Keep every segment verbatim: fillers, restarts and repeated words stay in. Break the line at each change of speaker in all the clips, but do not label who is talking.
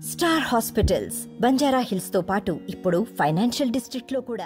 Star hospitals Banjara hills తో పాటు ఇప్పుడు ఫైనాన్షియల్ డిస్ట్రిక్ట్ లో కూడా.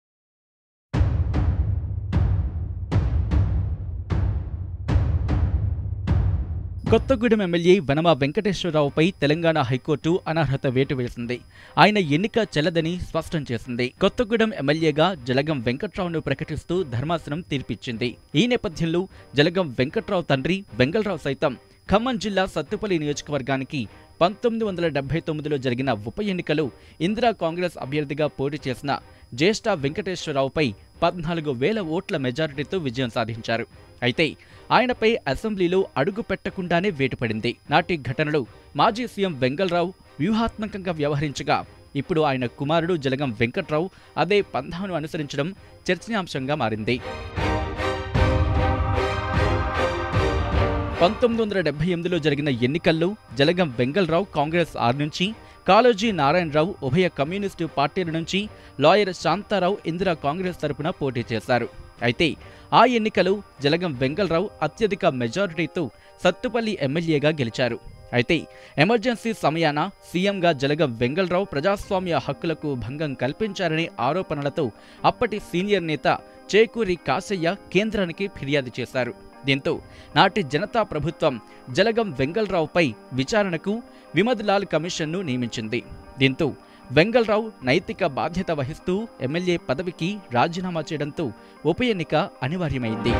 కొత్తగూడెం ఎమ్మెల్యే వనమ వెంకటేశ్వరరావుపై తెలంగాణ హైకోర్టు అనర్హత వేటు వేసింది. ఆయన ఎన్నిక చెల్లదని స్పష్టం చేసింది. కొత్తగూడెం ఎమ్మెల్యేగా జలగం వెంకట్రావును ప్రకటిస్తూ ధర్మాసనం తీర్పిచ్చింది. ఈ నేపథ్యంలో జలగం వెంకట్రావు తండ్రి వెంగళరావు సైతం ఖమ్మం జిల్లా సత్తుపల్లి నియోజకవర్గానికి పంతొమ్మిది వందల డెబ్బై తొమ్మిదిలో జరిగిన ఉప ఎన్నికలో ఇందిరా కాంగ్రెస్ అభ్యర్థిగా పోటీ చేసిన జ్యేష్ఠ వెంకటేశ్వరరావుపై పద్నాలుగు వేల ఓట్ల మెజారిటీతో విజయం సాధించారు. అయితే ఆయనపై అసెంబ్లీలో అడుగు పెట్టకుండానే వేటుపడింది. నాటి ఘటనలో మాజీ సీఎం వెంగళరావు వ్యూహాత్మకంగా వ్యవహరించగా ఇప్పుడు ఆయన కుమారుడు జలగం వెంకట్రావు అదే పంథాను అనుసరించడం చర్చనీయాంశంగా మారింది. పంతొమ్మిది వందల డెబ్బై ఎనిమిదిలో జరిగిన ఎన్నికల్లో జలగం వెంగళరావు కాంగ్రెస్ ఆరు నుంచి, కాళోజీ నారాయణరావు ఉభయ కమ్యూనిస్టు పార్టీల నుంచి, లాయర్ శాంతారావు ఇందిరా కాంగ్రెస్ తరపున పోటీ చేశారు. అయితే ఆ ఎన్నికలో జలగం వెంగళరావు అత్యధిక మెజారిటీతో సత్తుపల్లి ఎమ్మెల్యేగా గెలిచారు. అయితే ఎమర్జెన్సీ సమయాన సీఎంగా జలగం వెంగళరావు ప్రజాస్వామ్య హక్కులకు భంగం కల్పించారనే ఆరోపణలతో అప్పటి సీనియర్ నేత చేకూరి కాశయ్య కేంద్రానికి ఫిర్యాదు చేశారు. దీంతో నాటి జనతా ప్రభుత్వం జలగం వెంగళరావుపై విచారణకు విమద్లాల్ కమిషన్ను నియమించింది. దీంతో వెంగళరావు నైతిక బాధ్యత వహిస్తూ ఎమ్మెల్యే పదవికి రాజీనామా చేయడంతో ఉప ఎన్నిక అనివార్యమైంది.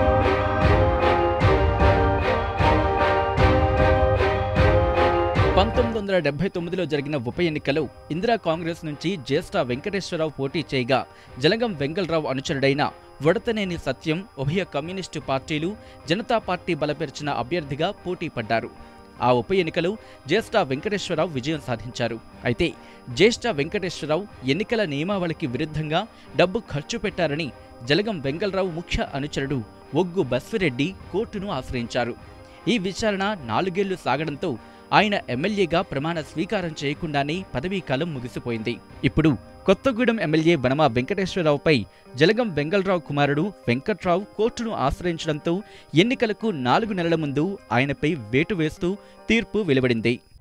పంతొమ్మిది వందల డెబ్బై తొమ్మిదిలో జరిగిన ఉప ఎన్నికలో ఇందిరా కాంగ్రెస్ నుంచి జ్యేష్ఠ వెంకటేశ్వరరావు పోటీ చేయగా జలగం వెంగళరావు అనుచరుడైన వడతనేని సత్యం ఉభయ కమ్యూనిస్టు పార్టీలు, జనతా పార్టీ బలపరిచిన అభ్యర్థిగా పోటీ పడ్డారు. ఆ ఉప ఎన్నికలో జ్యేష్ఠ వెంకటేశ్వరరావు విజయం సాధించారు. అయితే జ్యేష్ఠ వెంకటేశ్వరరావు ఎన్నికల నియమావళికి విరుద్ధంగా డబ్బు ఖర్చు పెట్టారని జలగం వెంగళరావు ముఖ్య అనుచరుడు ఒగ్గు బస్విరెడ్డి కోర్టును ఆశ్రయించారు. ఈ విచారణ నాలుగేళ్లు సాగడంతో ఆయన ఎమ్మెల్యేగా ప్రమాణ స్వీకారం చేయకుండానే పదవీకాలం ముగిసిపోయింది. ఇప్పుడు కొత్తగూడెం ఎమ్మెల్యే వనమ వెంకటేశ్వరరావుపై జలగం వెంగళరావు కుమారుడు వెంకట్రావు కోర్టును ఆశ్రయించడంతో ఎన్నికలకు నాలుగు నెలల ముందు ఆయనపై వేటు వేస్తూ తీర్పు వెలువడింది.